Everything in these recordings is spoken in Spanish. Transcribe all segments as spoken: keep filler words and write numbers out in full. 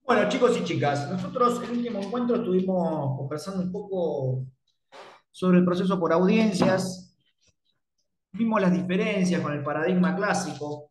Bueno, chicos y chicas, nosotros en el último encuentro estuvimos conversando un poco sobre el proceso por audiencias, vimos las diferencias con el paradigma clásico,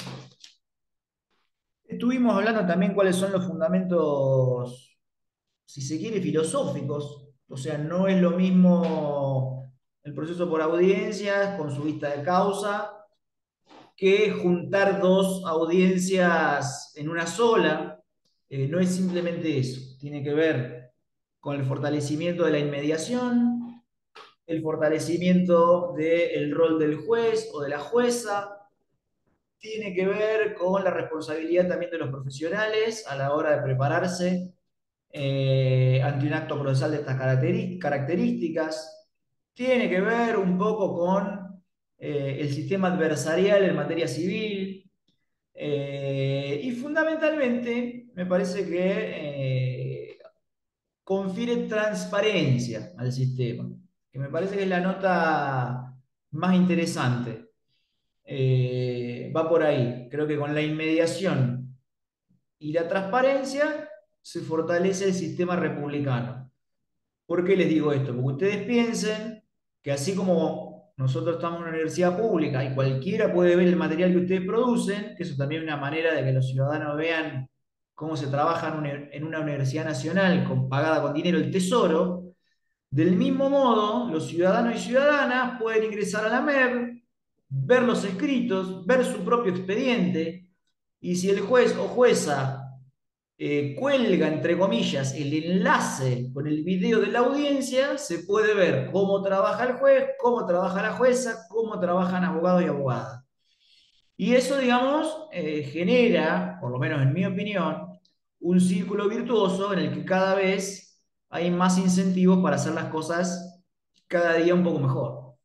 estuvimos hablando también cuáles son los fundamentos, si se quiere, filosóficos, o sea, no es lo mismo el proceso por audiencias con su vista de causa que juntar dos audiencias en una sola. Eh, no es simplemente eso, tiene que ver con el fortalecimiento de la inmediación, el fortalecimiento del rol del juez o de la jueza, tiene que ver con la responsabilidad también de los profesionales a la hora de prepararse eh, ante un acto procesal de estas características, tiene que ver un poco con eh, el sistema adversarial en materia civil, eh, y fundamentalmente me parece que eh, confiere transparencia al sistema, que me parece que es la nota más interesante. Eh, va por ahí. Creo que con la inmediación y la transparencia se fortalece el sistema republicano. ¿Por qué les digo esto? Porque ustedes piensen que así como nosotros estamos en una universidad pública y cualquiera puede ver el material que ustedes producen, que eso también es una manera de que los ciudadanos vean cómo se trabaja en una, en una universidad nacional con, pagada con dinero del Tesoro, del mismo modo, los ciudadanos y ciudadanas pueden ingresar a la M E B, ver los escritos, ver su propio expediente, y si el juez o jueza eh, cuelga, entre comillas, el enlace con el video de la audiencia, se puede ver cómo trabaja el juez, cómo trabaja la jueza, cómo trabajan abogados y abogadas. Y eso, digamos, eh, genera, por lo menos en mi opinión, un círculo virtuoso en el que cada vez hay más incentivos para hacer las cosas cada día un poco mejor.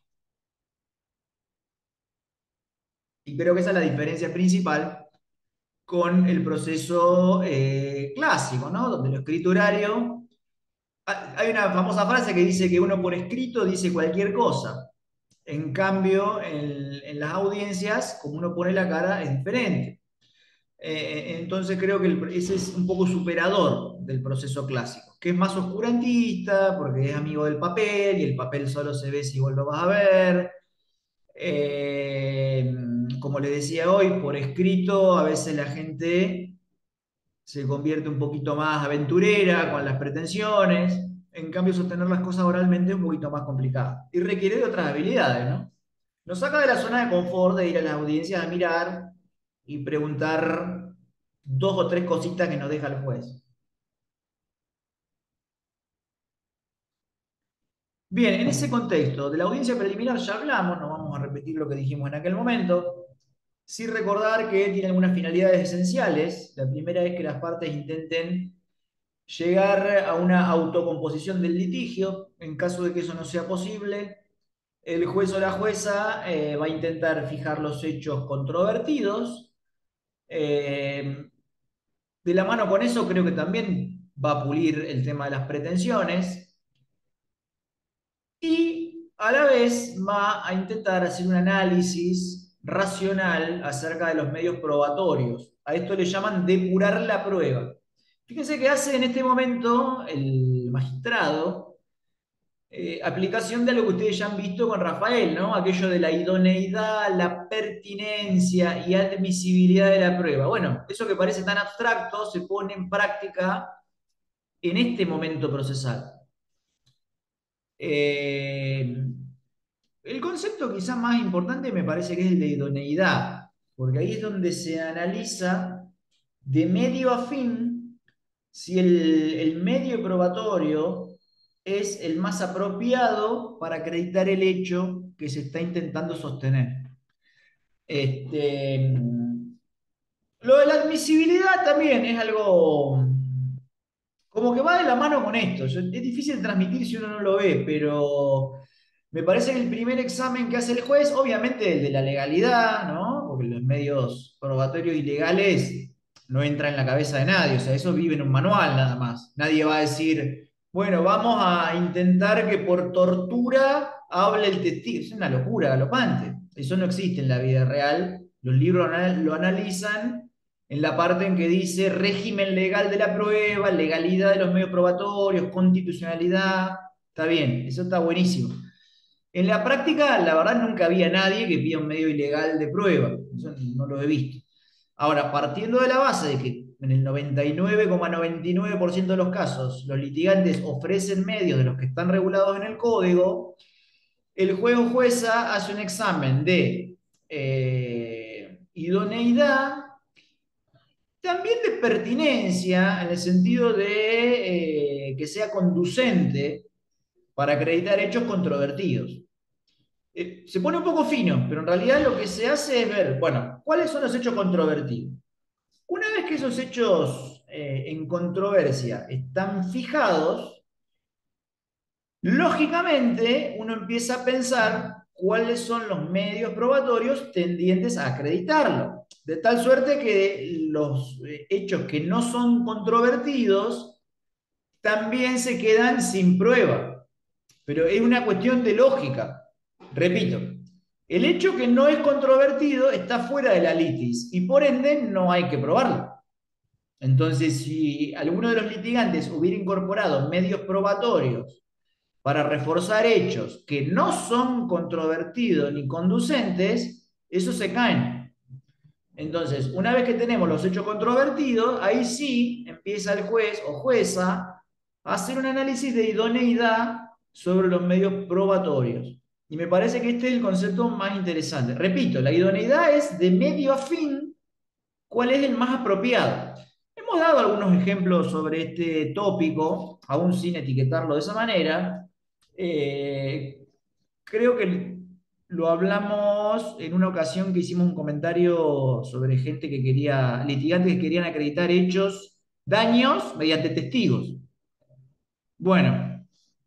Y creo que esa es la diferencia principal con el proceso eh, clásico, ¿no? Donde lo escriturario. Hay una famosa frase que dice que uno por escrito dice cualquier cosa. En cambio, en, en las audiencias, como uno pone la cara, es diferente. Eh, entonces creo que el- ese es un poco superador del proceso clásico, que es más oscurantista porque es amigo del papel y el papel solo se ve si vos lo vas a ver. Eh, Como le decía hoy, por escrito a veces la gente se convierte un poquito más aventurera con las pretensiones. En cambio, sostener las cosas oralmente es un poquito más complicado y requiere de otras habilidades, ¿no? Nos saca de la zona de confort de ir a las audiencias a mirar y preguntar dos o tres cositas que nos deja el juez. Bien, en ese contexto de la audiencia preliminar ya hablamos, no vamos a repetir lo que dijimos en aquel momento. Sí recordar que tiene algunas finalidades esenciales. La primera es que las partes intenten llegar a una autocomposición del litigio. En caso de que eso no sea posible, el juez o la jueza eh, va a intentar fijar los hechos controvertidos. Eh, de la mano con eso, creo que también va a pulir el tema de las pretensiones y a la vez va a intentar hacer un análisis racional acerca de los medios probatorios. A esto le llaman depurar la prueba. Fíjense que hace en este momento el magistrado eh, aplicación de algo que ustedes ya han visto con Rafael, ¿no? Aquello de la idoneidad, la pertinencia y admisibilidad de la prueba. Bueno, eso que parece tan abstracto se pone en práctica en este momento procesal. Eh, el concepto quizás más importante me parece que es el de idoneidad, porque ahí es donde se analiza de medio a fin si el, el medio probatorio es el más apropiado para acreditar el hecho que se está intentando sostener. Este, lo de la admisibilidad también es algo como que va de la mano con esto. Yo- es difícil transmitir si uno no lo ve, pero me parece que el primer examen que hace el juez, obviamente el de la legalidad, ¿no? Porque los medios probatorios ilegales no entran en la cabeza de nadie, o sea, eso vive en un manual nada más. Nadie va a decir, bueno, vamos a intentar que por tortura hable el testigo. Es una locura galopante. Eso no existe en la vida real. Los libros lo analizan en la parte en que dice régimen legal de la prueba, legalidad de los medios probatorios, constitucionalidad. Está bien, eso está buenísimo. En la práctica, la verdad, nunca había nadie que pida un medio ilegal de prueba. Eso no lo he visto. Ahora, partiendo de la base de que en el noventa y nueve coma noventa y nueve por ciento de los casos los litigantes ofrecen medios de los que están regulados en el código, el juez o jueza hace un examen de eh, idoneidad, también de pertinencia, en el sentido de eh, que sea conducente para acreditar hechos controvertidos. Eh, se pone un poco fino, pero en realidad lo que se hace es ver, bueno, ¿cuáles son los hechos controvertidos? Una vez que esos hechos eh, en controversia están fijados, lógicamente uno empieza a pensar cuáles son los medios probatorios tendientes a acreditarlo. De tal suerte que los eh, hechos que no son controvertidos también se quedan sin prueba. Pero es una cuestión de lógica. Repito, el hecho que no es controvertido está fuera de la litis y por ende no hay que probarlo. Entonces, si alguno de los litigantes hubiera incorporado medios probatorios para reforzar hechos que no son controvertidos ni conducentes, esos se caen. Entonces, una vez que tenemos los hechos controvertidos, ahí sí empieza el juez o jueza a hacer un análisis de idoneidad sobre los medios probatorios. Y me parece que este es el concepto más interesante. Repito, la idoneidad es de medio a fin, ¿cuál es el más apropiado? Hemos dado algunos ejemplos sobre este tópico, aún sin etiquetarlo de esa manera. Eh, creo que lo hablamos en una ocasión que hicimos un comentario sobre gente que quería, litigantes que querían acreditar hechos, daños mediante testigos. Bueno,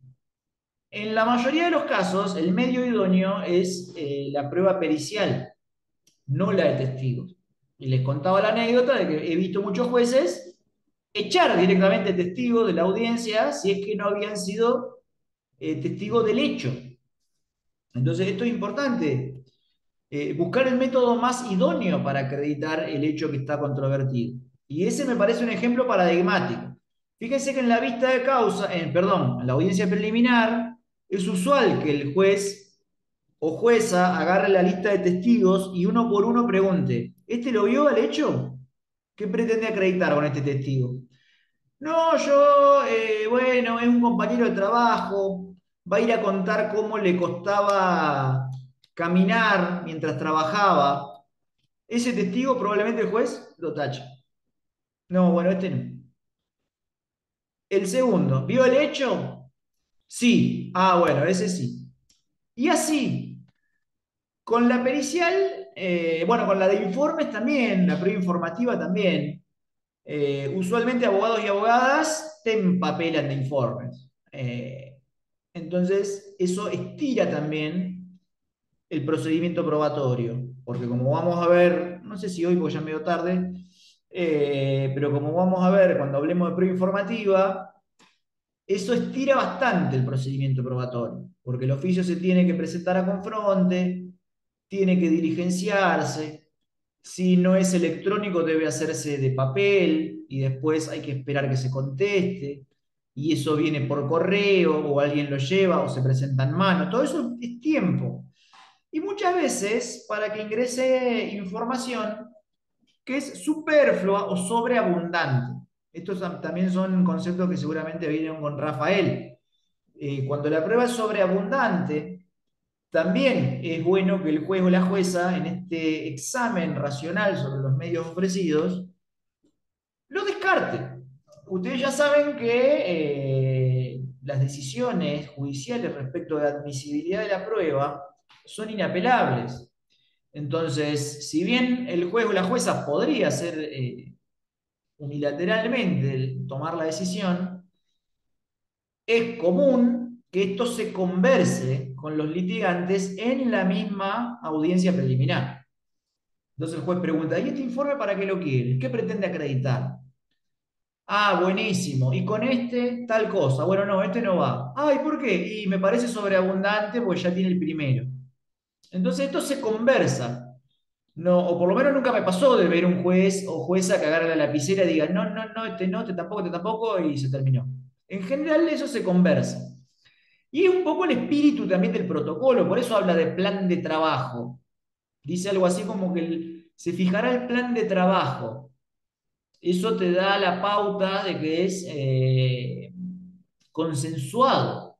en la mayoría de los casos, el medio idóneo es eh, la prueba pericial, no la de testigos. Y les contaba la anécdota de que he visto muchos jueces echar directamente testigos de la audiencia si es que no habían sido eh, testigos del hecho. Entonces, esto es importante. Eh, buscar el método más idóneo para acreditar el hecho que está controvertido. Y ese me parece un ejemplo paradigmático. Fíjense que en la vista de causa, en, perdón, en la audiencia preliminar, es usual que el juez o jueza agarre la lista de testigos y uno por uno pregunte, ¿este lo vio al hecho? ¿Qué pretende acreditar con este testigo? No, yo, eh, bueno, es un compañero de trabajo, va a ir a contar cómo le costaba caminar mientras trabajaba. Ese testigo probablemente el juez lo tacha. No, bueno, este no. El segundo, ¿vio el hecho? Sí. Ah, bueno, ese sí. Y así, con la pericial, eh, bueno, con la de informes también, la prueba informativa también. Eh, usualmente abogados y abogadas te empapelan de informes. Eh, entonces, eso estira también el procedimiento probatorio, porque como vamos a ver, no sé si hoy, porque ya es medio tarde, eh, pero como vamos a ver cuando hablemos de prueba informativa, eso estira bastante el procedimiento probatorio, porque el oficio se tiene que presentar a confronte, tiene que diligenciarse, si no es electrónico debe hacerse de papel y después hay que esperar que se conteste, y eso viene por correo o alguien lo lleva o se presenta en mano, todo eso es tiempo. Y muchas veces para que ingrese información que es superflua o sobreabundante. Estos también son conceptos que seguramente vienen con Rafael. Eh, cuando la prueba es sobreabundante, también es bueno que el juez o la jueza, en este examen racional sobre los medios ofrecidos, lo descarte. Ustedes ya saben que eh, las decisiones judiciales respecto de admisibilidad de la prueba son inapelables. Entonces, si bien el juez o la jueza podría hacer eh, unilateralmente tomar la decisión, es común que esto se converse con los litigantes en la misma audiencia preliminar. Entonces el juez pregunta, ¿y este informe para qué lo quiere? ¿Qué pretende acreditar? Ah, buenísimo. ¿Y con este tal cosa? Bueno, no, este no va. Ah, ¿y por qué? Y me parece sobreabundante porque ya tiene el primero. Entonces esto se conversa. no, o por lo menos nunca me pasó de ver un juez o jueza que agarre la lapicera y diga, no, no, no, este no, este tampoco, este tampoco, y se terminó. En general eso se conversa. Y es un poco el espíritu también del protocolo, por eso habla de plan de trabajo. Dice algo así como que el- se fijará el plan de trabajo. Eso te da la pauta de que es eh, consensuado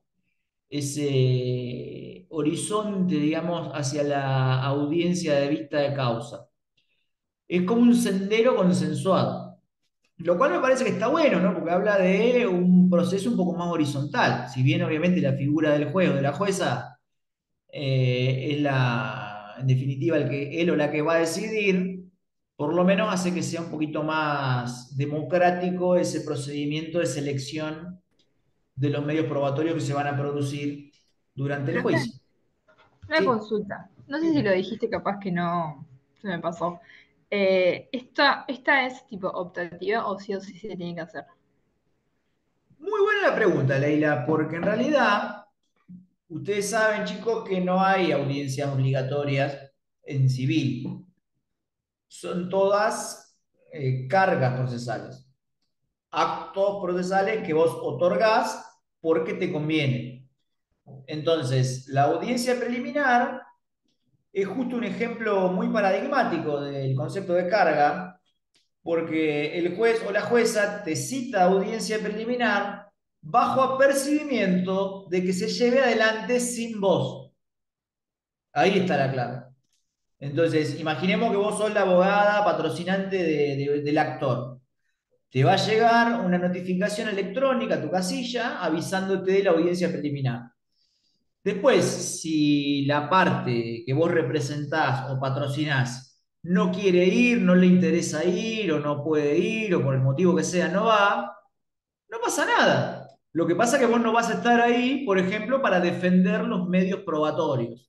ese horizonte, digamos, hacia la audiencia de vista de causa. Es como un sendero consensuado. Lo cual me parece que está bueno, ¿no? Porque habla de un proceso un poco más horizontal. Si bien obviamente la figura del juez o de la jueza eh, es la, en definitiva, el que él o la que va a decidir, por lo menos hace que sea un poquito más democrático ese procedimiento de selección de los medios probatorios que se van a producir durante el Pero una, juicio. una Sí, consulta. No sé si sí. lo dijiste, capaz que no se me pasó. Eh, ¿esta, esta es tipo optativa o sí o sí se tiene que hacer? Muy buena la pregunta, Leila, porque en realidad ustedes saben, chicos, que no hay audiencias obligatorias en civil. Son todas eh, cargas procesales, actos procesales que vos otorgás porque te conviene. Entonces, la audiencia preliminar es justo un ejemplo muy paradigmático del concepto de carga, porque el juez o la jueza te cita audiencia preliminar bajo apercibimiento de que se lleve adelante sin vos. Ahí está la clave. Entonces, imaginemos que vos sos la abogada patrocinante de- de- del actor. Te va a llegar una notificación electrónica a tu casilla avisándote de la audiencia preliminar. Después, si la parte que vos representás o patrocinás no quiere ir, no le interesa ir o no puede ir o por el motivo que sea no va, no pasa nada. Lo que pasa es que vos no vas a estar ahí, por ejemplo, para defender los medios probatorios.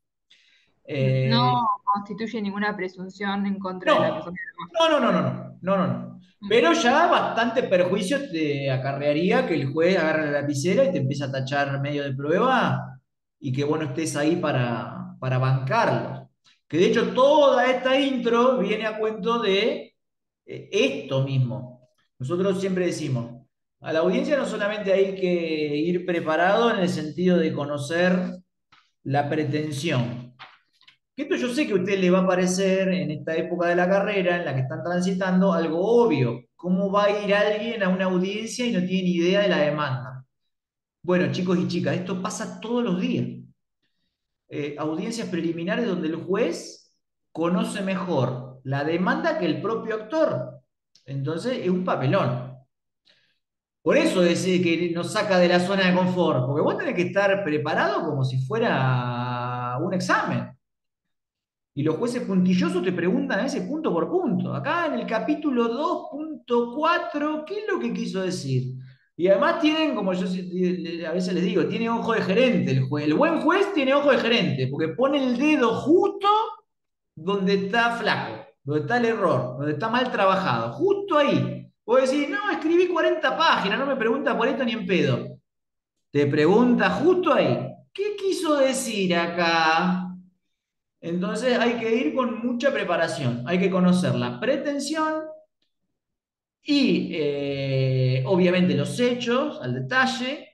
No Eh, constituye ninguna presunción en contra de la no, persona. no, no, no, no, no, no, no, no. Mm. Pero ya bastante perjuicio te acarrearía que el juez agarre la lapicera y te empiece a tachar medio de prueba y que vos no estés ahí para, para bancarlo. Que de hecho toda esta intro viene a cuento de eh, esto mismo. Nosotros siempre decimos, a la audiencia no solamente hay que ir preparado en el sentido de conocer la pretensión, que esto yo sé que a usted le va a parecer en esta época de la carrera en la que están transitando algo obvio. ¿Cómo va a ir alguien a una audiencia y no tiene ni idea de la demanda? Bueno, chicos y chicas, esto pasa todos los días. Eh, audiencias preliminares donde el juez conoce mejor la demanda que el propio actor. Entonces es un papelón. Por eso decir que nos saca de la zona de confort, porque vos tenés que estar preparado como si fuera un examen. Y los jueces puntillosos te preguntan a ese punto por punto. Acá en el capítulo dos punto cuatro, ¿qué es lo que quiso decir? Y además tienen, como yo a veces les digo, tiene ojo de gerente el juez. El buen juez tiene ojo de gerente, porque pone el dedo justo donde está flaco, donde está el error, donde está mal trabajado. Justo ahí. Vos decís, no, escribí cuarenta páginas, no me pregunta por esto ni en pedo. Te pregunta justo ahí. ¿Qué quiso decir acá? Entonces hay que ir con mucha preparación, hay que conocer la pretensión y eh, obviamente los hechos al detalle.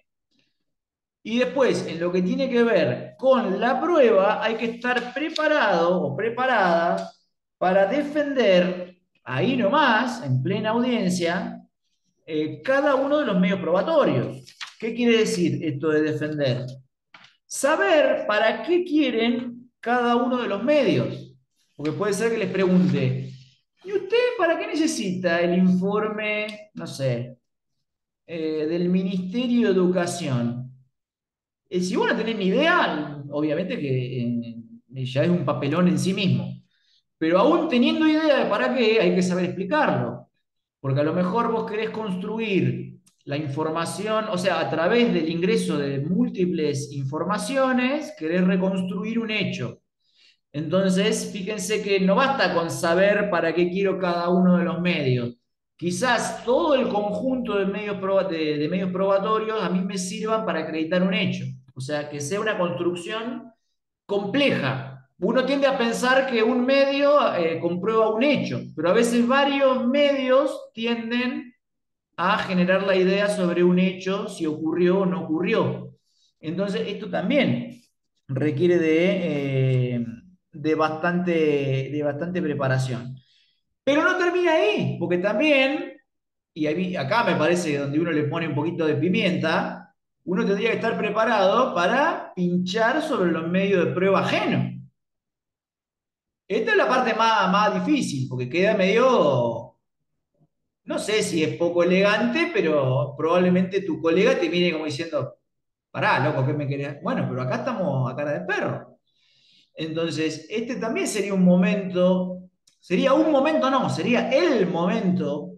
Y después, en lo que tiene que ver con la prueba, hay que estar preparado o preparada para defender ahí nomás, en plena audiencia, eh, cada uno de los medios probatorios. ¿Qué quiere decir esto de defender? Saber para qué quieren cada uno de los medios. Porque puede ser que les pregunte, ¿y usted para qué necesita el informe, no sé, eh, del Ministerio de Educación? Eh, si vos no tenés ni idea, obviamente que eh, ya es un papelón en sí mismo. Pero aún teniendo idea de para qué, hay que saber explicarlo. Porque a lo mejor vos querés construir la información, o sea, a través del ingreso de múltiples informaciones, querés reconstruir un hecho. Entonces, fíjense que no basta con saber para qué quiero cada uno de los medios. Quizás todo el conjunto de medios, proba- de, de medios probatorios a mí me sirvan para acreditar un hecho. O sea, que sea una construcción compleja. Uno tiende a pensar que un medio eh, comprueba un hecho, pero a veces varios medios tienden a generar la idea sobre un hecho, si ocurrió o no ocurrió. Entonces, esto también requiere de, eh, de bastante, de bastante preparación. Pero no termina ahí, porque también, y ahí- acá me parece donde uno le pone un poquito de pimienta, uno tendría que estar preparado para pinchar sobre los medios de prueba ajenos. Esta es la parte más, más difícil, porque queda medio, no sé si es poco elegante, pero probablemente tu colega te mire como diciendo, pará, loco, ¿qué me querés? Bueno, pero acá estamos a cara de perro. Entonces, este también sería un momento, sería un momento, no, sería el momento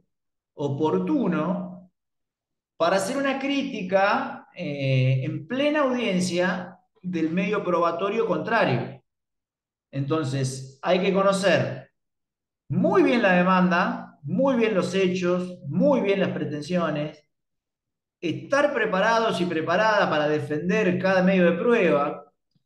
oportuno para hacer una crítica eh, en plena audiencia del medio probatorio contrario. Entonces, hay que conocer muy bien la demanda, muy bien los hechos, muy bien las pretensiones, estar preparados y preparada para defender cada medio de prueba,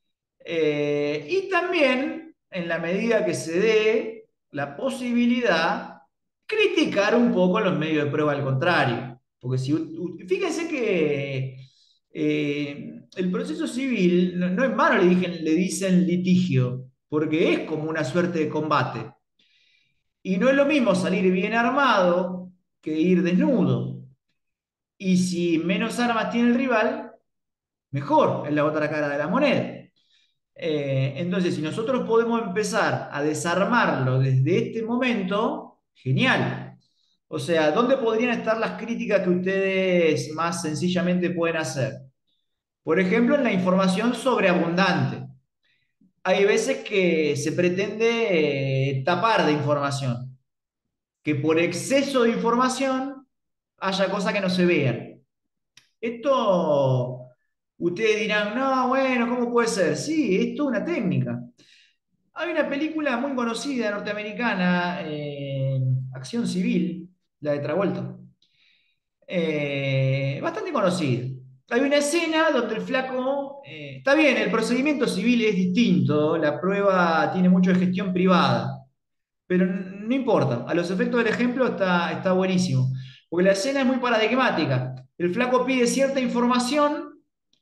eh, y también, en la medida que se dé la posibilidad, criticar un poco los medios de prueba al contrario. Porque si, fíjense que eh, el proceso civil, no, no en vano le, dicen, le dicen litigio, porque es como una suerte de combate. Y no es lo mismo salir bien armado que ir desnudo. Y si menos armas tiene el rival, mejor, es la otra cara de la moneda. Eh, entonces, si nosotros podemos empezar a desarmarlo desde este momento, genial. O sea, ¿dónde podrían estar las críticas que ustedes más sencillamente pueden hacer? Por ejemplo, en la información sobreabundante. Hay veces que se pretende eh, tapar de información, que por exceso de información haya cosas que no se vean. Esto, ustedes dirán, no, bueno, ¿cómo puede ser? Sí, es toda una técnica. Hay una película muy conocida norteamericana, eh, Acción Civil, la de Travolta, eh, bastante conocida. Hay una escena donde el flaco, eh, está bien, el procedimiento civil es distinto, la prueba tiene mucho de gestión privada, pero no importa, a los efectos del ejemplo está, está buenísimo, porque la escena es muy paradigmática. El flaco pide cierta información,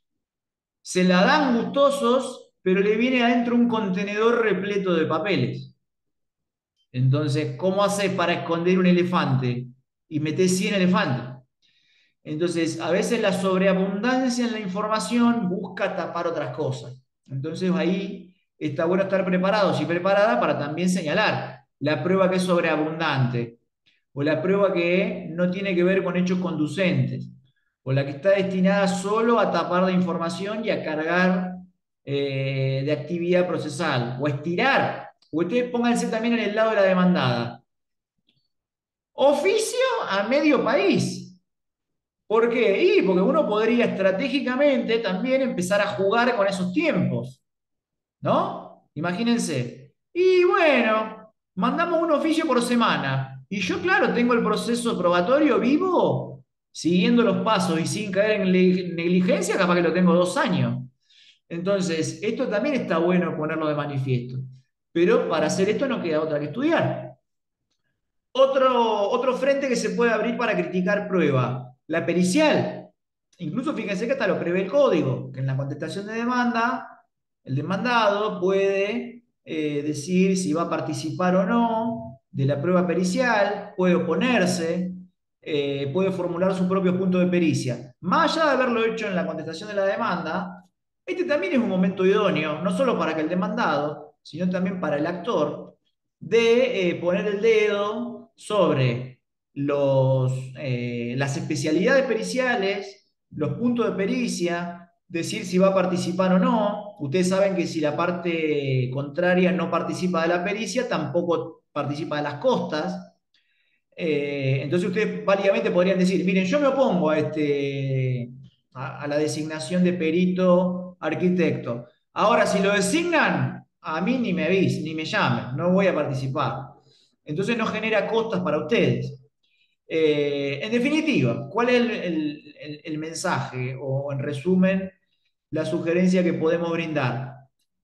se la dan gustosos, pero le viene adentro un contenedor repleto de papeles. Entonces, ¿cómo haces para esconder un elefante? Y metés cien elefantes. Entonces, a veces la sobreabundancia en la información busca tapar otras cosas. Entonces, ahí está bueno estar preparados y preparada para también señalar la prueba que es sobreabundante, o la prueba que no tiene que ver con hechos conducentes, o la que está destinada solo a tapar de información y a cargar eh, de actividad procesal, o estirar. Ustedes pónganse también en el lado de la demandada. Oficio a medio país. ¿Por qué? Y porque uno podría estratégicamente también empezar a jugar con esos tiempos, ¿no? Imagínense. Y bueno, mandamos un oficio por semana. Y yo, claro, tengo el proceso probatorio vivo, siguiendo los pasos y sin caer en negligencia, capaz que lo tengo dos años. Entonces, esto también está bueno ponerlo de manifiesto. Pero para hacer esto no queda otra que estudiar. Otro, otro frente que se puede abrir para criticar prueba, la pericial. Incluso fíjense que hasta lo prevé el código, que en la contestación de demanda, el demandado puede eh, decir si va a participar o no de la prueba pericial, puede oponerse, eh, puede formular su propio punto de pericia. Más allá de haberlo hecho en la contestación de la demanda, este también es un momento idóneo, no solo para que el demandado, sino también para el actor, de eh, poner el dedo sobre los, eh, las especialidades periciales, los puntos de pericia, decir si va a participar o no. Ustedes saben que si la parte contraria no participa de la pericia, tampoco participa de las costas. Eh, entonces ustedes válidamente podrían decir, miren, yo me opongo a, este, a, a la designación de perito arquitecto. Ahora, si lo designan, a mí ni me avisen, ni me llamen, no voy a participar. Entonces no genera costas para ustedes. Eh, en definitiva, ¿cuál es el, el- el- el mensaje o en resumen la sugerencia que podemos brindar?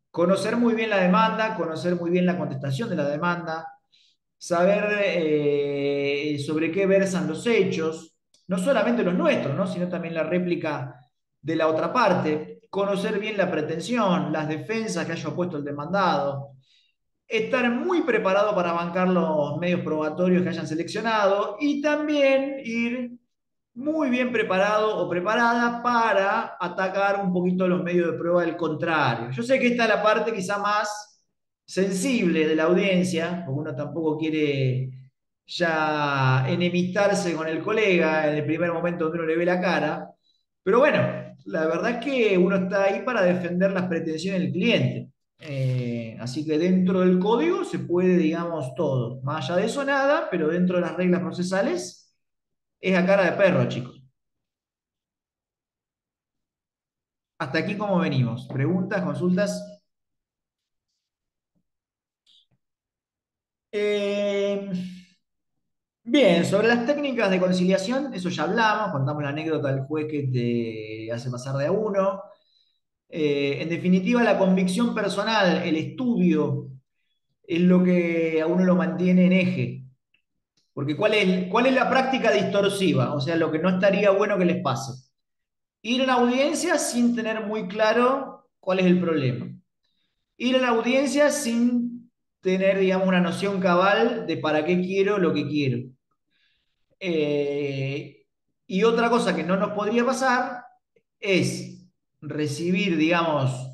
conocer muy bien la demanda, conocer muy bien la contestación de la demanda, saber eh, sobre qué versan los hechos, no solamente los nuestros, ¿no? Sino también la réplica de la otra parte, conocer bien la pretensión, las defensas que haya opuesto el demandado, estar muy preparado para bancar los medios probatorios que hayan seleccionado y también ir muy bien preparado o preparada para atacar un poquito los medios de prueba del contrario. Yo sé que esta es la parte quizá más sensible de la audiencia, porque uno tampoco quiere ya enemistarse con el colega en el primer momento donde uno le ve la cara, pero bueno, la verdad es que uno está ahí para defender las pretensiones del cliente. Eh, así que dentro del código se puede, digamos, todo. Más allá de eso, nada, pero dentro de las reglas procesales es a cara de perro, chicos. Hasta aquí, ¿cómo venimos? ¿Preguntas, consultas? Eh, bien, sobre las técnicas de conciliación, eso ya hablamos, contamos la anécdota del juez que te hace pasar de a uno. Eh, en definitiva, la convicción personal, el estudio, es lo que a uno lo mantiene en eje. Porque ¿cuál es, cuál es la práctica distorsiva? O sea, lo que no estaría bueno que les pase. Ir a la audiencia sin tener muy claro cuál es el problema. Ir a la audiencia sin tener, digamos, una noción cabal de para qué quiero lo que quiero. Eh, y otra cosa que no nos podría pasar es recibir, digamos,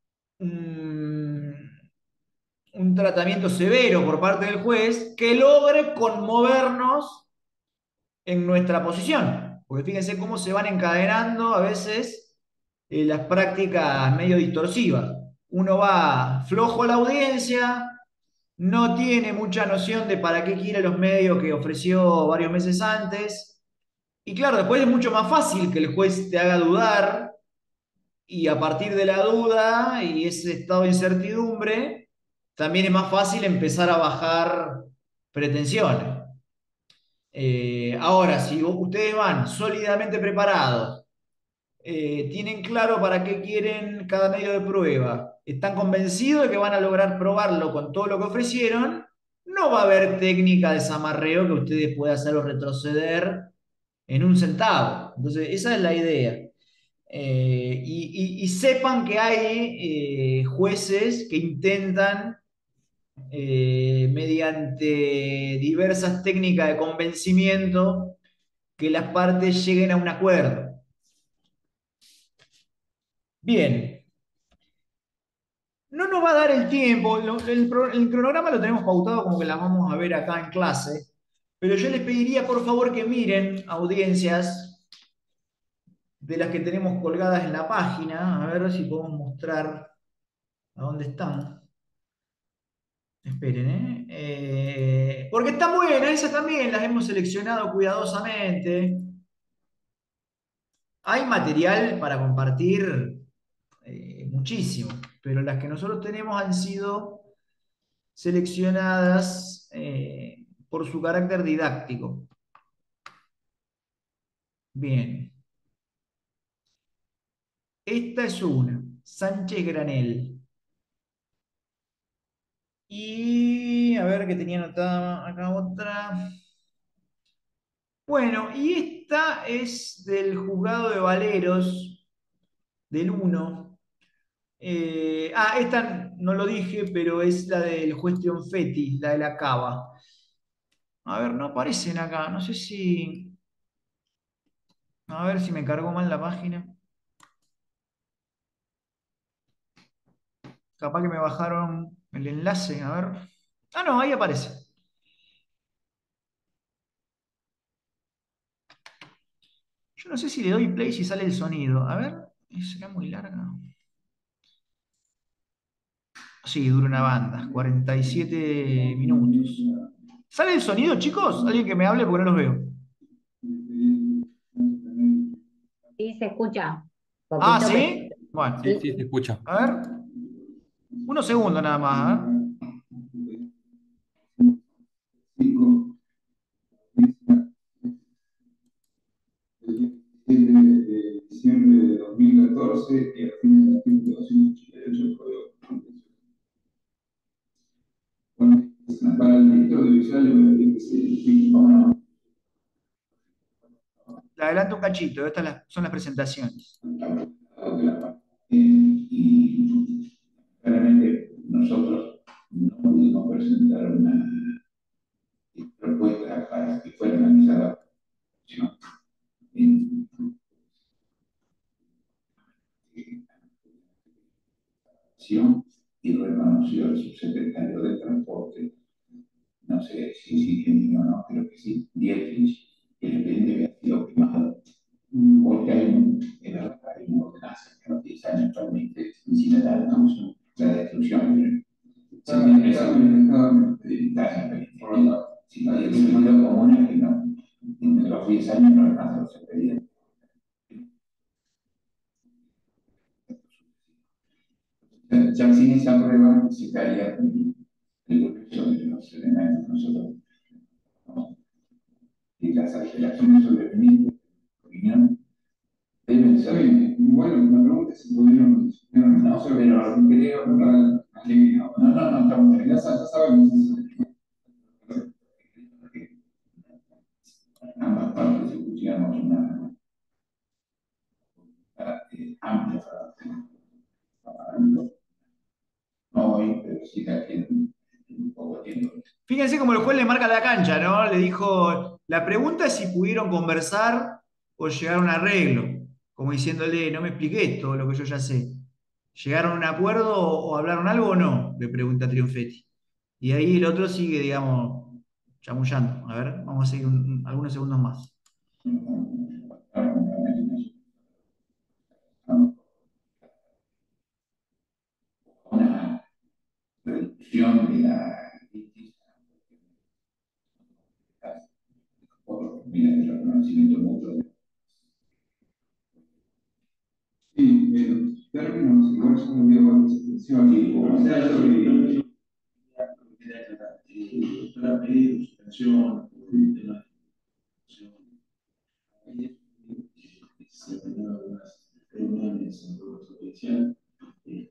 un, un tratamiento severo por parte del juez que logre conmovernos en nuestra posición. Porque fíjense cómo se van encadenando a veces eh, las prácticas medio distorsivas. Uno va flojo a la audiencia, no tiene mucha noción de para qué quiere los medios que ofreció varios meses antes. Y claro, después es mucho más fácil que el juez te haga dudar y a partir de la duda y ese estado de incertidumbre, también es más fácil empezar a bajar pretensiones. Eh, ahora, si ustedes van sólidamente preparados, eh, tienen claro para qué quieren cada medio de prueba, están convencidos de que van a lograr probarlo con todo lo que ofrecieron, no va a haber técnica de zamarreo que ustedes puedan hacerlo retroceder en un centavo. Entonces, esa es la idea. Eh, y, y- y sepan que hay eh, jueces que intentan, eh, mediante diversas técnicas de convencimiento, que las partes lleguen a un acuerdo. Bien, no nos va a dar el tiempo, lo- el, pro- el cronograma lo tenemos pautado como que la vamos a ver acá en clase, pero yo les pediría por favor que miren audiencias de las que tenemos colgadas en la página, a ver si podemos mostrar a dónde están. Esperen, ¿eh? Eh, porque están buenas, esas también las hemos seleccionado cuidadosamente. Hay material para compartir eh, muchísimo, pero las que nosotros tenemos han sido seleccionadas eh, por su carácter didáctico. Bien, esta es una, Sánchez Granel. Y a ver qué tenía anotada acá otra. Bueno, y esta es del juzgado de Valeros, del uno. Eh, ah, esta no lo dije, pero es la del juez Trionfetti, la de la Cava. A ver, no aparecen acá. No sé si. A ver si me cargó mal la página. Capaz que me bajaron el enlace. A ver. Ah, no, ahí aparece. Yo no sé si le doy play si sale el sonido. A ver. ¿Será muy larga? Sí, dura una banda. cuarenta y siete minutos. ¿Sale el sonido, chicos? Alguien que me hable porque no los veo. Sí, se escucha. Ah, Poquito, pero ¿sí? Bueno. Sí, sí. sí, se escucha. A ver. Unos segundos nada más. ¿Eh? El diecisiete de diciembre de dos mil catorce y a fines de dos mil ochenta y ocho el Código adelanto un cachito, estas las- son las presentaciones. Y claramente nosotros no pudimos presentar una propuesta para que fuera analizada en acción y reconoció el subsecretario de Transporte, no sé si es ingeniero o no, creo que sí, Dietrich, que el expediente había sido quemado. Porque hay, un, en la, hay una ordenanza que nos dice actualmente incinerar, ¿no? La destrucción. Si no es si no hay el sentido común es que no, en los diez años no alcanza los expedientes. Ya sin esa prueba se caía el derecho de los elementos nosotros. ¿No? Y las alteraciones sobre mi opinión deben ser. Sí, bueno, la pregunta es si pudieron. No, no, pero creo. No, no, no, estamos en casa, ya sabemos. Ambas partes escuchamos una eh, amplia para no hoy, pero sí que aquí en, en poco tiempo. Fíjense cómo el juez le marca la cancha, ¿no? Le dijo, la pregunta es si pudieron conversar o llegar a un arreglo, como diciéndole, no me expliqué todo lo que yo ya sé. ¿Llegaron a un acuerdo o, o hablaron algo o no? Le pregunta Triunfetti. Y ahí el otro sigue, digamos, chamullando. A ver, vamos a seguir un- un- algunos segundos más. Una reducción de la crisis por miras de reconocimiento mutuo. Sí, en términos, igual yo no veo con extensión, como sea sobre doctora Pérez, suspensión, tema de se han tenido algunas reuniones en el Poder Judicial, eh,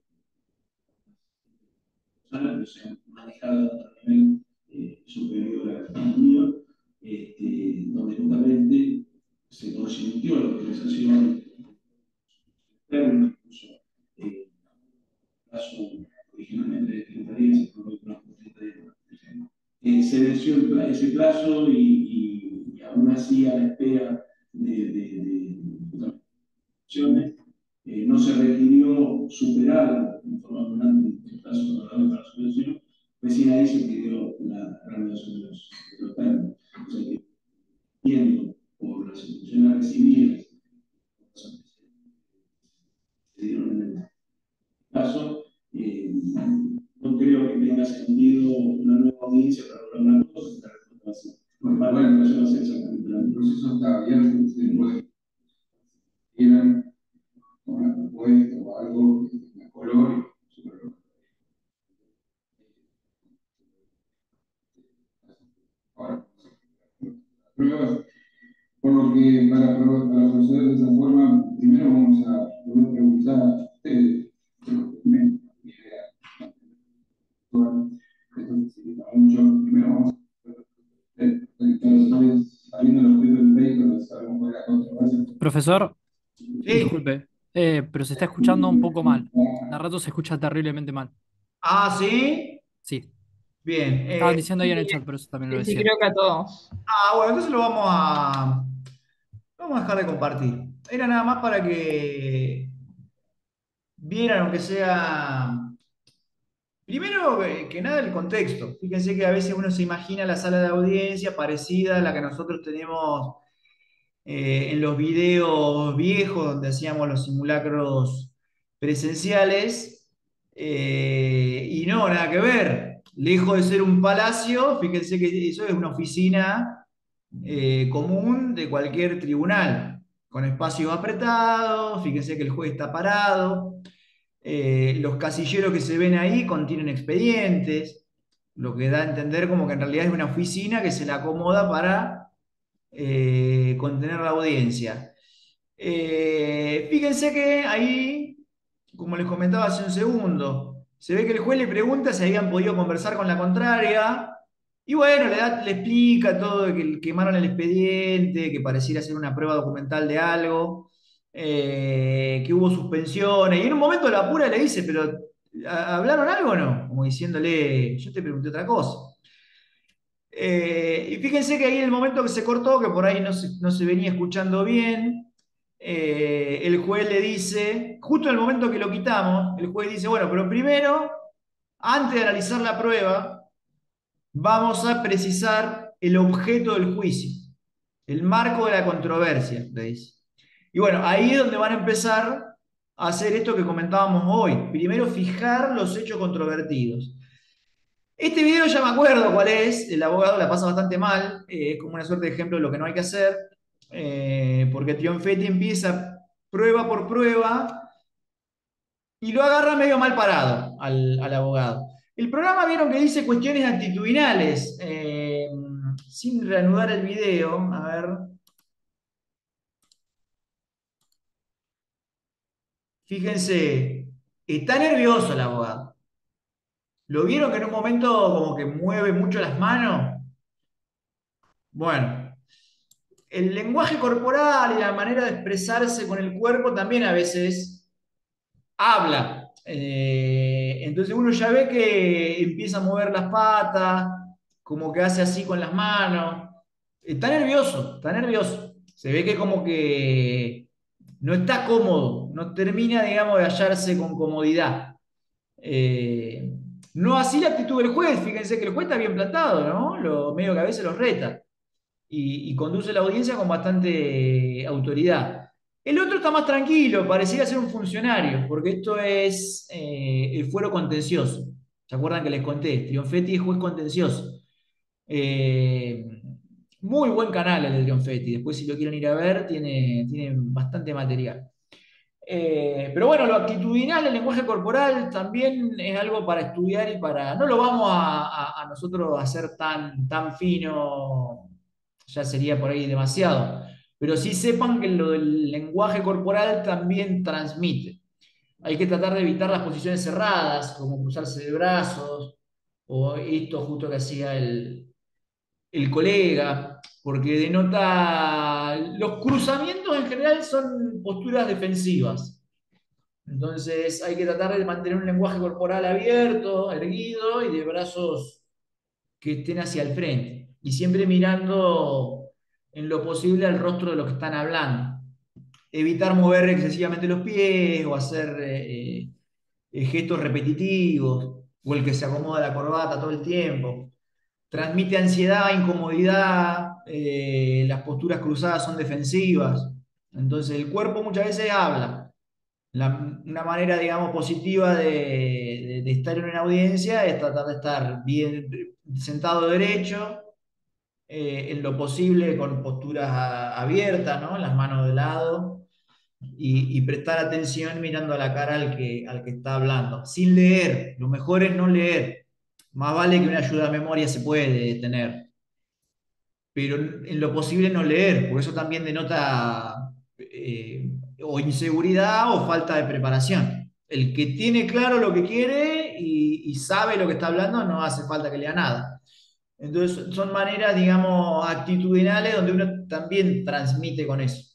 que se han manejado a nivel eh, superior al estudio, este, donde justamente se consintió la utilización externa, incluso eh, caso originalmente de treinta días, se prorrogó por treinta días. Eh, se venció el pla- ese plazo y, y, y aún así a la espera de, de, de, de opciones, eh, no se requirió superar en forma permanente el plazo acordado para la subvención, recién ahí se pidió la renovación de los, de los términos. O sea que, viendo por las instituciones recibidas, se dieron en el caso, eh, no creo que tenga sentido una nueva audiencia para lograr una cosa, esta respuesta va a ser. Bueno, la relación va a ser exactamente la misma. El proceso está abierto, ustedes pueden ir con una propuesta o algo que tenga color y sobre lo ahora, pruebas. Por lo que para, pro- para proceder de esa forma, primero vamos a poder preguntar a ustedes, mi idea, esto facilita mucho. Primero vamos a entonces, sabiendo los precios del vehículo, sabemos cuál es la controversia. Profesor, Sí. disculpe, eh, pero se está escuchando un poco mal. De rato se escucha terriblemente mal. Ah, ¿sí? Sí, Bien. estaban eh, diciendo ahí en el chat, pero eso también lo Sí, sí, decía. creo que a todos. ah, bueno, entonces lo vamos a, vamos a dejar de compartir. Era nada más para que vieran, aunque sea, primero eh, que nada, el contexto. Fíjense que a veces uno se imagina la sala de audiencia parecida a la que nosotros tenemos eh, en los videos viejos donde hacíamos los simulacros presenciales, eh, y no, nada que ver. Lejos de ser un palacio, fíjense que eso es una oficina eh, común de cualquier tribunal, con espacios apretados, fíjense que el juez está parado, eh, los casilleros que se ven ahí contienen expedientes, lo que da a entender como que en realidad es una oficina que se la acomoda para eh, contener la audiencia. Eh, fíjense que ahí, como les comentaba hace un segundo, se ve que el juez le pregunta si habían podido conversar con la contraria, Y bueno, le, da- le explica todo, de que quemaron el expediente, que pareciera ser una prueba documental de algo, eh, que hubo suspensiones. Y en un momento la apura y le dice, pero ¿ha- ¿hablaron algo o no? Como diciéndole, yo te pregunté otra cosa. Eh, y fíjense que ahí en el momento que se cortó, que por ahí no se, no se venía escuchando bien, eh, el juez le dice, justo en el momento que lo quitamos, el juez dice, bueno, pero primero, antes de analizar la prueba, vamos a precisar el objeto del juicio, el marco de la controversia, le dice. Y bueno, ahí es donde van a empezar a hacer esto que comentábamos hoy. Primero, fijar los hechos controvertidos. Este video ya me acuerdo cuál es, el abogado la pasa bastante mal, eh, es como una suerte de ejemplo de lo que no hay que hacer, eh, porque Trionfetti empieza prueba por prueba y lo agarra medio mal parado al, al abogado. El programa vieron que dice cuestiones actitudinales, eh, sin reanudar el video, a ver, fíjense, está nervioso el abogado. ¿Lo vieron que en un momento como que mueve mucho las manos? Bueno, el lenguaje corporal y la manera de expresarse con el cuerpo también a veces habla. Eh, entonces uno ya ve que empieza a mover las patas, como que hace así con las manos. Está nervioso, está nervioso. Se ve que como que no está cómodo, no termina, digamos, de hallarse con comodidad. Eh, no así la actitud del juez, fíjense que el juez está bien plantado, ¿no? Lo, medio que a veces los reta y, y conduce la audiencia con bastante autoridad. El otro está más tranquilo, pareciera ser un funcionario, porque esto es eh, el fuero contencioso. ¿Se acuerdan que les conté? Trionfetti es juez contencioso. Eh, Muy buen canal el de Trionfetti. Después, si lo quieren ir a ver, tiene, tiene bastante material. Eh, pero bueno, lo actitudinal, el lenguaje corporal también es algo para estudiar y para... No lo vamos a, a- a nosotros hacer tan, tan fino, ya sería por ahí demasiado, pero sí sepan que lo del lenguaje corporal también transmite. Hay que tratar de evitar las posiciones cerradas, como cruzarse de brazos, o esto justo que hacía el, el colega, porque denota... Los cruzamientos en general son posturas defensivas. Entonces hay que tratar de mantener un lenguaje corporal abierto, erguido y de brazos que estén hacia el frente. Y siempre mirando en lo posible al rostro de los que están hablando. Evitar mover excesivamente los pies o hacer eh, eh, gestos repetitivos o el que se acomoda la corbata todo el tiempo. Transmite ansiedad, incomodidad, eh, las posturas cruzadas son defensivas. Entonces el cuerpo muchas veces habla. La- una manera, digamos, positiva de, de- de estar en una audiencia es tratar de estar bien sentado derecho, eh, en lo posible con posturas a- abiertas, ¿no? Las manos de lado y, y prestar atención mirando a la cara al que, al que está hablando, sin leer. Lo mejor es no leer. Más vale que una ayuda a memoria se puede tener, pero en lo posible no leer, porque eso también denota eh, o inseguridad o falta de preparación. El que tiene claro lo que quiere y, y sabe lo que está hablando, no hace falta que lea nada. Entonces son maneras, digamos, actitudinales donde uno también transmite con eso.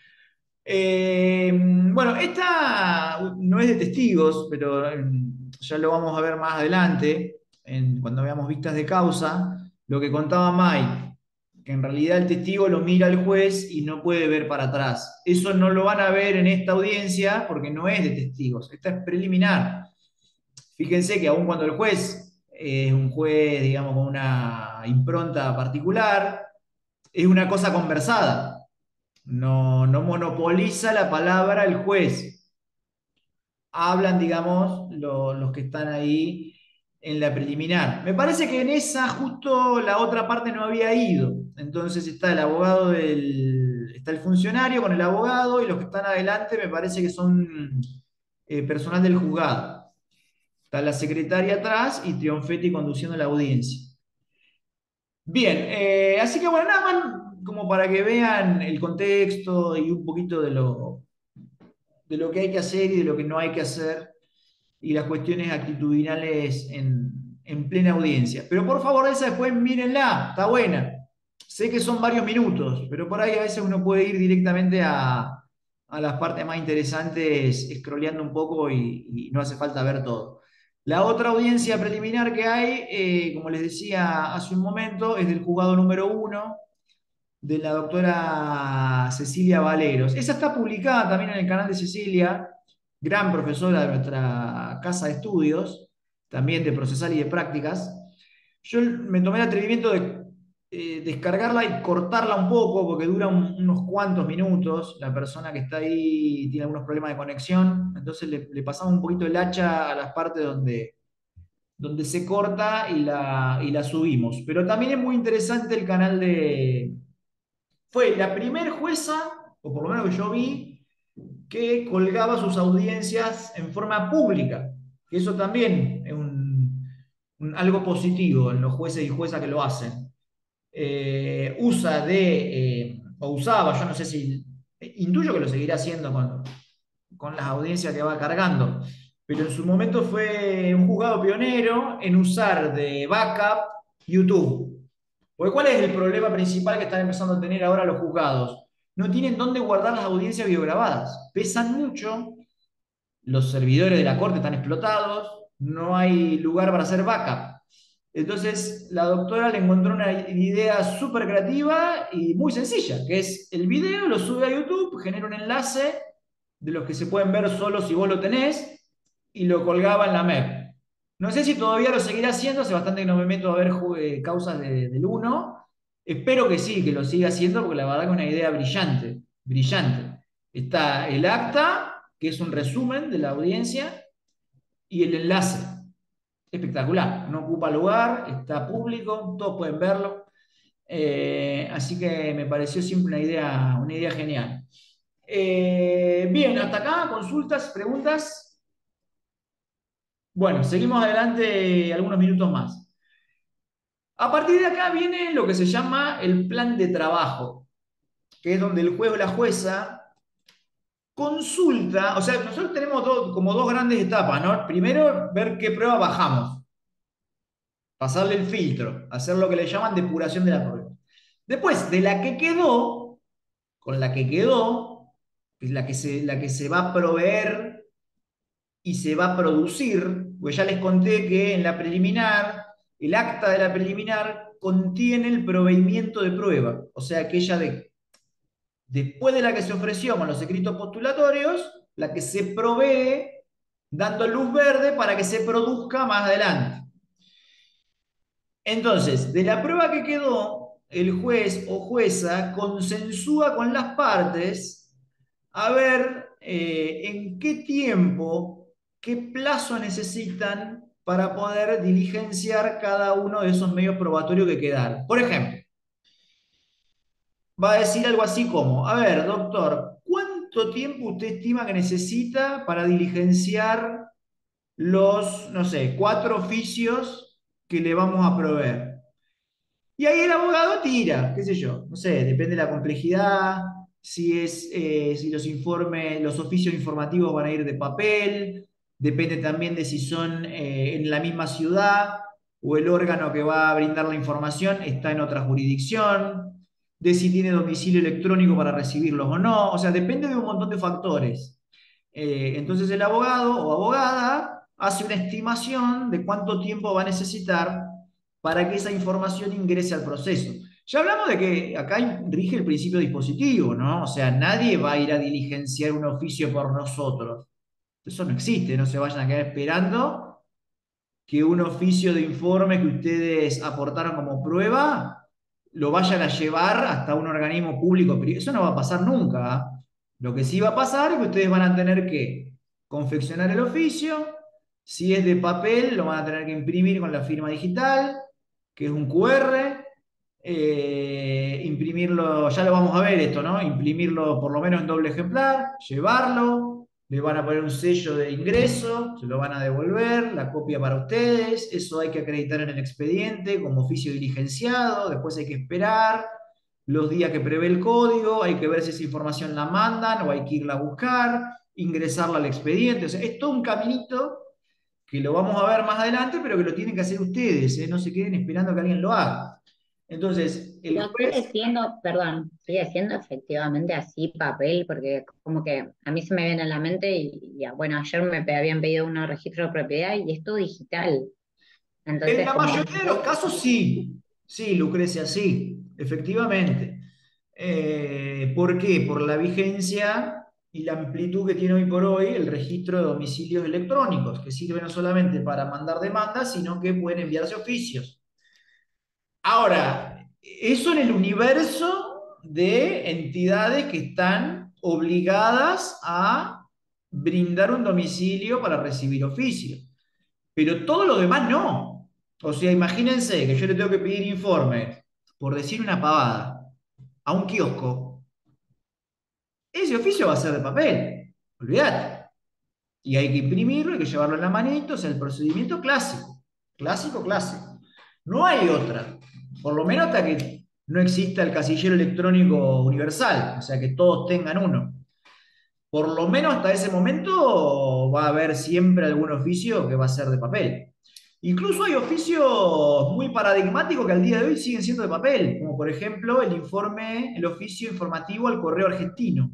Eh, bueno, esta no es de testigos, pero eh, ya lo vamos a ver más adelante, en- cuando veamos vistas de causa, lo que contaba Mike, que en realidad el testigo lo mira al juez y no puede ver para atrás. Eso no lo van a ver en esta audiencia porque no es de testigos, esta es preliminar. Fíjense que aun cuando el juez es un juez, digamos, con una impronta particular, es una cosa conversada. No, no monopoliza la palabra el juez. Hablan, digamos, lo- los que están ahí en la preliminar. Me parece que en esa justo la otra parte no había ido. Entonces está el abogado del, está el funcionario con el abogado y los que están adelante me parece que son eh, personal del juzgado. Está la secretaria atrás y Trionfetti conduciendo la audiencia. Bien, eh, así que bueno, nada más como para que vean el contexto y un poquito de lo, de lo que hay que hacer y de lo que no hay que hacer y las cuestiones actitudinales en, en plena audiencia. Pero por favor, esa después mírenla, está buena. Sé que son varios minutos, pero por ahí a veces uno puede ir directamente a, a las partes más interesantes, scrolleando un poco y, y no hace falta ver todo. La otra audiencia preliminar que hay, eh, como les decía hace un momento, es del juzgado número uno, de la doctora Cecilia Valeros. Esa está publicada también en el canal de Cecilia, gran profesora de nuestra casa de estudios, también de procesal y de prácticas. Yo me tomé el atrevimiento de eh, descargarla y cortarla un poco, porque dura un- unos cuantos minutos. La persona que está ahí tiene algunos problemas de conexión, entonces le, le pasamos un poquito el hacha a las partes donde, donde se corta y la, y la subimos. Pero también es muy interesante el canal de... Fue la primer jueza, o por lo menos que yo vi, que colgaba sus audiencias en forma pública. Que eso también es un, un- algo positivo en los jueces y juezas que lo hacen. Eh, usa de, eh, o usaba, yo no sé si, intuyo que lo seguirá haciendo con, con las audiencias que va cargando, pero en su momento fue un juzgado pionero en usar de backup YouTube. Porque ¿cuál es el problema principal que están empezando a tener ahora los juzgados? No tienen dónde guardar las audiencias videograbadas. Pesan mucho, los servidores de la corte están explotados, no hay lugar para hacer backup. Entonces, la doctora le encontró una idea súper creativa y muy sencilla, que es el video, lo sube a YouTube, genera un enlace de los que se pueden ver solo si vos lo tenés, y lo colgaba en la M E P. No sé si todavía lo seguirá haciendo, hace bastante que no me meto a ver eh, causas de- del uno. Espero que sí, que lo siga haciendo, porque la verdad que es una idea brillante, brillante. Está el acta, que es un resumen de la audiencia, y el enlace. Espectacular, no ocupa lugar, está público, todos pueden verlo. Eh, así que me pareció siempre una idea, una idea genial. Eh, bien, hasta acá, consultas, preguntas. Bueno, seguimos adelante algunos minutos más. A partir de acá viene lo que se llama el plan de trabajo, que es donde el juez o la jueza consulta, o sea, nosotros tenemos dos- como dos grandes etapas, ¿no? Primero, ver qué prueba bajamos, pasarle el filtro, hacer lo que le llaman depuración de la prueba. Después, de la que quedó, con la que quedó, que es la que se, la que se va a proveer y se va a producir, pues ya les conté que en la preliminar, el acta de la preliminar contiene el proveimiento de prueba, o sea, aquella de, después de la que se ofreció con los escritos postulatorios, la que se provee dando luz verde para que se produzca más adelante. Entonces, de la prueba que quedó, el juez o jueza consensúa con las partes a ver eh, en qué tiempo, qué plazo necesitan para poder diligenciar cada uno de esos medios probatorios que quedaron. Por ejemplo, va a decir algo así como, a ver, doctor, ¿cuánto tiempo usted estima que necesita para diligenciar los, no sé, cuatro oficios que le vamos a proveer? Y ahí el abogado tira, qué sé yo, no sé, depende de la complejidad, si es, eh, si los informes, los oficios informativos van a ir de papel, depende también de si son eh, en la misma ciudad o el órgano que va a brindar la información está en otra jurisdicción, de si tiene domicilio electrónico para recibirlos o no, o sea, depende de un montón de factores. Eh, entonces el abogado o abogada hace una estimación de cuánto tiempo va a necesitar para que esa información ingrese al proceso. Ya hablamos de que acá rige el principio dispositivo, ¿no? O sea, nadie va a ir a diligenciar un oficio por nosotros. Eso no existe, no se vayan a quedar esperando que un oficio de informe que ustedes aportaron como prueba lo vayan a llevar hasta un organismo público. Eso no va a pasar nunca. ¿Ah? Lo que sí va a pasar es que ustedes van a tener que confeccionar el oficio. Si es de papel, lo van a tener que imprimir con la firma digital, que es un Q R. Eh, imprimirlo, ya lo vamos a ver esto, ¿no? Imprimirlo por lo menos en doble ejemplar, llevarlo, le van a poner un sello de ingreso, se lo van a devolver, la copia para ustedes, eso hay que acreditar en el expediente como oficio diligenciado, después hay que esperar los días que prevé el código, hay que ver si esa información la mandan o hay que irla a buscar, ingresarla al expediente, o sea, es todo un caminito que lo vamos a ver más adelante, pero que lo tienen que hacer ustedes, ¿eh? No se queden esperando que alguien lo haga. Entonces, el Pero sigue juez... siendo, perdón, sigue siendo efectivamente así papel, porque como que a mí se me viene a la mente y, y, bueno, ayer me pe- habían pedido un registro de propiedad y es todo digital. En Entonces, la como que mayoría de los casos sí, sí, Lucrecia, sí, efectivamente. Eh, ¿por qué? Por la vigencia y la amplitud que tiene hoy por hoy el registro de domicilios electrónicos, que sirve no solamente para mandar demandas, sino que pueden enviarse oficios. Ahora, eso en el universo de entidades que están obligadas a brindar un domicilio para recibir oficios. Pero todo lo demás no. O sea, imagínense que yo le tengo que pedir informes, por decir una pavada, a un kiosco. Ese oficio va a ser de papel. Olvídate. Y hay que imprimirlo, hay que llevarlo en la manito, o sea, el procedimiento clásico. Clásico, clásico. No hay otra. Por lo menos hasta que no exista el casillero electrónico universal, o sea, que todos tengan uno. Por lo menos hasta ese momento va a haber siempre algún oficio que va a ser de papel. Incluso hay oficios muy paradigmáticos que al día de hoy siguen siendo de papel, como por ejemplo el informe, el oficio informativo al correo argentino.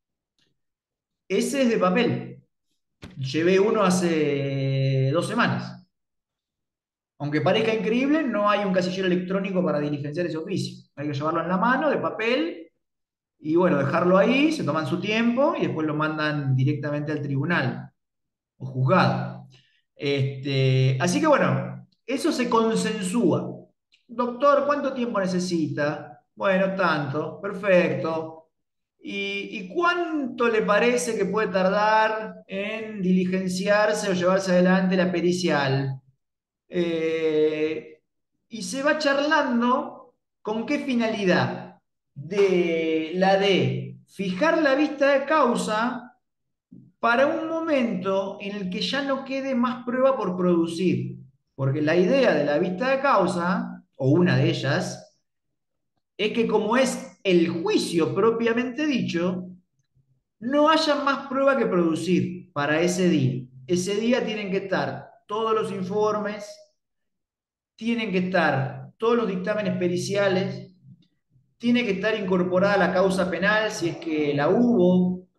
Ese es de papel. Llevé uno hace dos semanas. Aunque parezca increíble, no hay un casillero electrónico para diligenciar ese oficio. Hay que llevarlo en la mano, de papel, y bueno, dejarlo ahí, se toman su tiempo y después lo mandan directamente al tribunal o juzgado. Este, así que bueno, eso se consensúa. Doctor, ¿cuánto tiempo necesita? Bueno, tanto, perfecto. ¿Y, y cuánto le parece que puede tardar en diligenciarse o llevarse adelante la pericial? Eh, y se va charlando con qué finalidad. De la de fijar la vista de causa para un momento en el que ya no quede más prueba por producir. Porque la idea de la vista de causa, o una de ellas, es que como es el juicio propiamente dicho, no haya más prueba que producir para ese día. Ese día tienen que estar todos los informes, tienen que estar todos los dictámenes periciales, tiene que estar incorporada la causa penal si es que la hubo,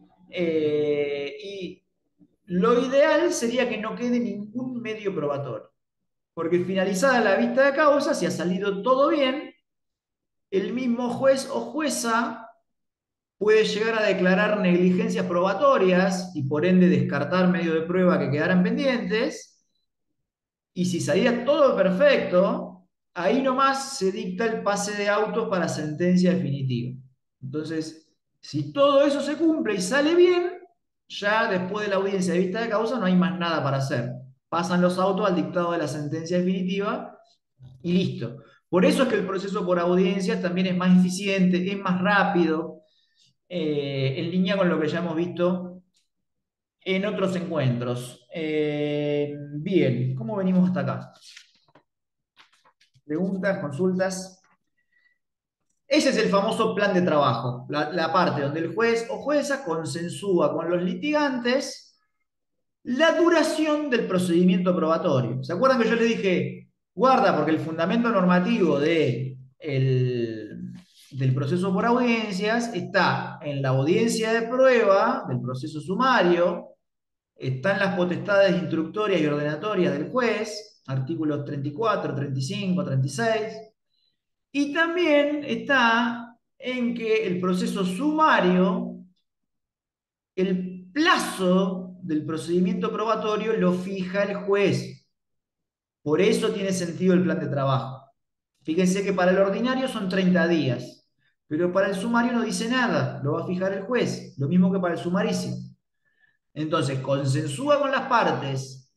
eh, y lo ideal sería que no quede ningún medio probatorio, porque finalizada la vista de causa, si ha salido todo bien, el mismo juez o jueza puede llegar a declarar negligencias probatorias y por ende descartar medios de prueba que quedaran pendientes, y si salía todo perfecto, ahí nomás se dicta el pase de autos para sentencia definitiva. Entonces, si todo eso se cumple y sale bien, ya después de la audiencia de vista de causa no hay más nada para hacer. Pasan los autos al dictado de la sentencia definitiva y listo. Por eso es que el proceso por audiencias también es más eficiente, es más rápido, eh, en línea con lo que ya hemos visto en otros encuentros. Eh, bien, ¿cómo venimos hasta acá? Preguntas, consultas. Ese es el famoso plan de trabajo, la, la parte donde el juez o jueza consensúa con los litigantes la duración del procedimiento probatorio. ¿Se acuerdan que yo les dije, guarda, porque el fundamento normativo de el, del proceso por audiencias está en la audiencia de prueba del proceso sumario, están las potestades instructorias y ordenatorias del juez, artículos treinta y cuatro, treinta y cinco, treinta y seis, y también está en que el proceso sumario, el plazo del procedimiento probatorio lo fija el juez. Por eso tiene sentido el plan de trabajo. Fíjense que para el ordinario son treinta días, pero para el sumario no dice nada, lo va a fijar el juez, lo mismo que para el sumarísimo. Entonces, consensúa con las partes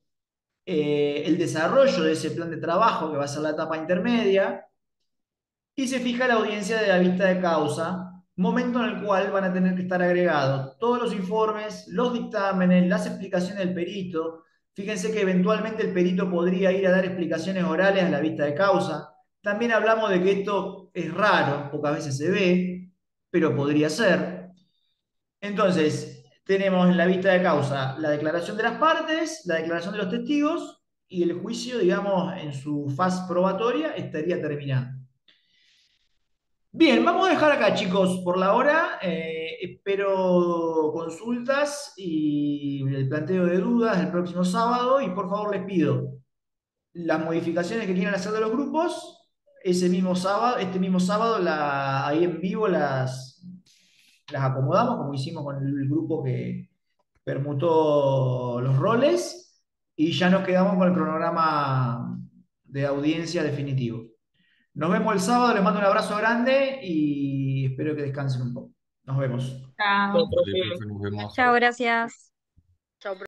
eh, el desarrollo de ese plan de trabajo, que va a ser la etapa intermedia, y se fija la audiencia de la vista de causa, momento en el cual van a tener que estar agregados todos los informes, los dictámenes, las explicaciones del perito. Fíjense que eventualmente el perito podría ir a dar explicaciones orales a la vista de causa. También hablamos de que esto es raro, pocas veces se ve, pero podría ser. Entonces, tenemos en la vista de causa la declaración de las partes, la declaración de los testigos y el juicio, digamos, en su fase probatoria estaría terminado. Bien, vamos a dejar acá, chicos, por la hora. Eh, espero consultas y el planteo de dudas el próximo sábado y por favor les pido las modificaciones que quieran hacer de los grupos, ese mismo sábado, este mismo sábado la, ahí en vivo las, las acomodamos, como hicimos con el grupo que permutó los roles, y ya nos quedamos con el cronograma de audiencia definitivo. Nos vemos el sábado, les mando un abrazo grande y espero que descansen un poco. Nos vemos. Chao. Vale, profe, nos vemos. Chao, gracias.